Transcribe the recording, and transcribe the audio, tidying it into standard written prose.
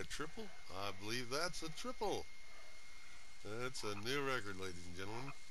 triple? I believe that's a triple. That's a new record, ladies and gentlemen.